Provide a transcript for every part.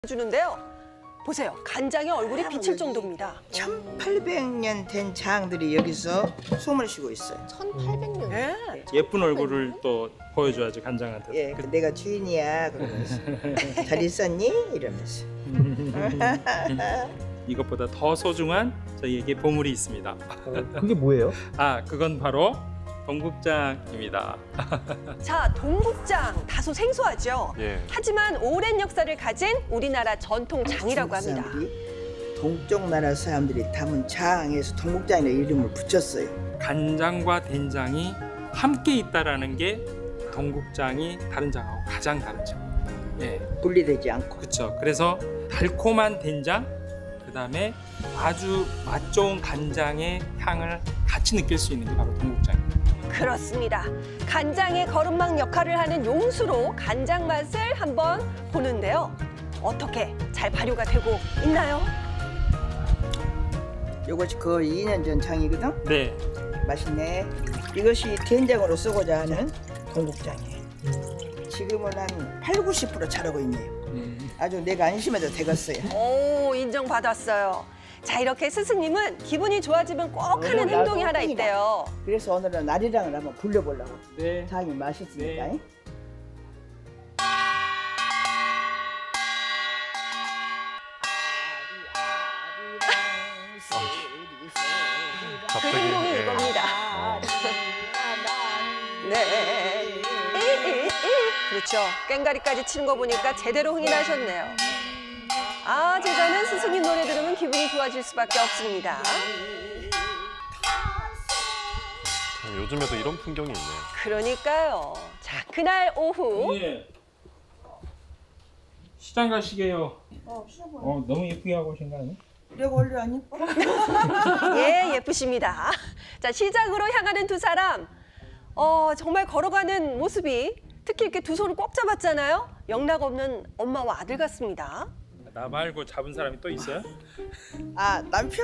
주는데요. 보세요. 간장에 얼굴이 비칠 정도입니다. 1800년 된 장들이 여기서 숨을 쉬고 있어요. 1800년? 네. 예쁜 얼굴을 또 보여줘야지 간장한테. 예, 내가 주인이야 그러면서 잘 있었니? 이러면서. 이것보다 더 소중한 저희에게 보물이 있습니다. 그게 뭐예요? 그건 바로 동국장입니다. 자, 동국장 다소 생소하죠? 예. 하지만 오랜 역사를 가진 우리나라 전통 장이라고 중국 합니다. 사람들이, 동쪽 나라 사람들이 담은 장에서 동국장이라는 이름을 붙였어요. 간장과 된장이 함께 있다라는 게 동국장이 다른 장하고 가장 다른 점. 예, 분리되지 않고. 그렇죠. 그래서 달콤한 된장, 그다음에 아주 맛 좋은 간장의 향을 같이 느낄 수 있는 게 바로 동국장입니다. 그렇습니다. 간장의 거름망 역할을 하는 용수로 간장 맛을 한번 보는데요. 어떻게 잘 발효가 되고 있나요? 이것이 거의 2년 전 장이거든? 네. 맛있네. 이것이 된장으로 쓰고자 하는 동국장이에요. 지금은 한 8, 90% 잘하고 있네요. 아주 내가 안심해도 되겠어요. 오, 인정받았어요. 자, 이렇게 스승님은 기분이 좋아지면 꼭 하는 나도 행동이 하나 땡이다. 있대요. 그래서 오늘은 나리랑을 한번 굴려보려고. 네. 장이 맛있으니까. 네. 그 갑자기, 행동이 예. 이겁니다. 네. 그렇죠. 꽹가리까지 치는 거 보니까 제대로 흥이 나셨네요. 제자는 스승님 노래 들으면 기분이 좋아질 수밖에 없습니다. 참, 요즘에도 이런 풍경이 있네요. 그러니까요. 자, 그날 오후. 예. 시장 가시게요. 너무 예쁘게 하고 오신 거 아니에요? 내가 원래 안 예뻐? 예, 예쁘십니다. 자, 시장으로 향하는 두 사람. 정말 걸어가는 모습이 특히 이렇게 두 손을 꼭 잡았잖아요. 영락 없는 엄마와 아들 같습니다. 나 말고 잡은 사람이 또 있어요? 남편?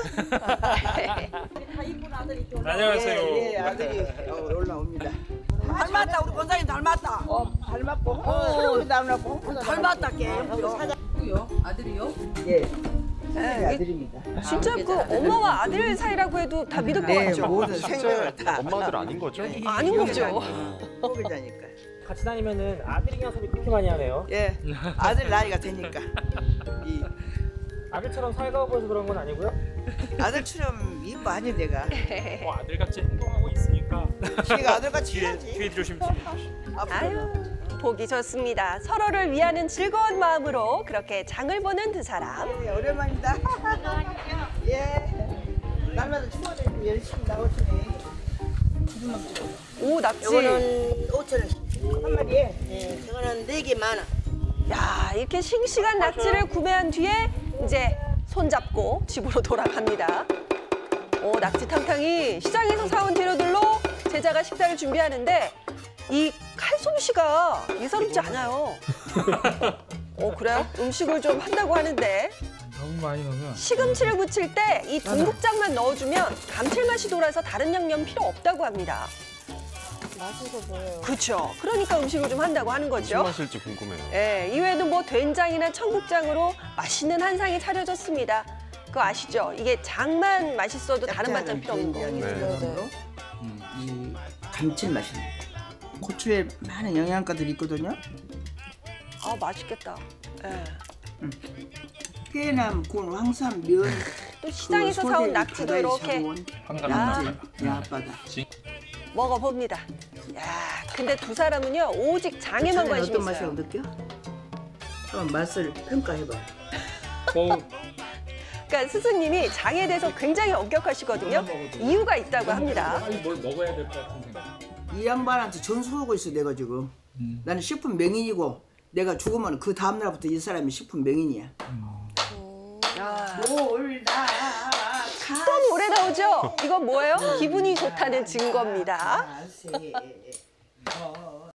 안녕하세요. 예, 아들이 올라옵니다. 닮았다 우리 권사님 닮았다. 닮았고 홍수로 닮았고 닮았다 걔. 아들이요? 예, 아들입니다. 진짜 그 엄마와 아들 사이라고 해도 다 믿을 것 네, 같죠? 모든 생명을 다 엄마들 아닌 거죠? 아닌 거죠. 포기자니까. 같이 다니면은 아들이랑 소리 그렇게 많이 하네요. 예, 아들 나이가 되니까 이 아들처럼 살가워 보여서 그런 건 아니고요? 아들처럼 이뻐 아니 내가. 아들같이 행동하고 있으니까 걔가 아들같이 해야지. 뒤에 조심. 아유, 보기 좋습니다. 서로를 위하는 즐거운 마음으로 그렇게 장을 보는 두 사람. 예, 오랜만이다. 예, 날마다 추워도 열심히 나오시네. 오, 낙지. 이거는 5,000원. 한 마리에. 예, 저거는 4개 많아. 야, 이렇게 싱싱한 낙지를 구매한 뒤에 이제 손잡고 집으로 돌아갑니다. 낙지 탕탕이 시장에서 사온 재료들로 제자가 식사를 준비하는데 이 칼솜씨가 예사롭지 않아요. 그래요? 음식을 좀 한다고 하는데 너무 많이 넣으면 시금치를 무칠 때 이 동국장만 넣어주면 감칠맛이 돌아서 다른 양념 필요 없다고 합니다. 맛있어 보여요. 그렇죠. 그러니까 음식을 좀 한다고 하는 무슨 거죠. 맛일지 궁금해요. 예, 이외에도 뭐 된장이나 청국장으로 맛있는 한상이 차려졌습니다. 그거 아시죠? 이게 장만 맛있어도 다른 반찬 필요 없는 거. 네. 이 감칠맛이 나요. 고추에 많은 영양가들이 있거든요. 맛있겠다. 예. 깨남, 곤, 황삼, 면. 또 시장에서 사온 낙지도 이렇게 야바다. 먹어봅니다. 야, 근데 두 사람은요 오직 장에만 관심이 어떤 맛이라고 있어요. 느껴? 한번 맛을 평가해봐. 그러니까 스승님이 장에 대해서 굉장히 엄격하시거든요. 이유가 있다고 합니다. 빨리 뭘 먹어야 될 것 같은 생각. 이 양반한테 전수하고 있어 내가 지금. 나는 식품 명인이고 내가 죽으면 그 다음 날부터 이 사람이 식품 명인이야. 또 노래 나오죠? 이건 뭐예요? 기분이 좋다는 증거입니다. 아,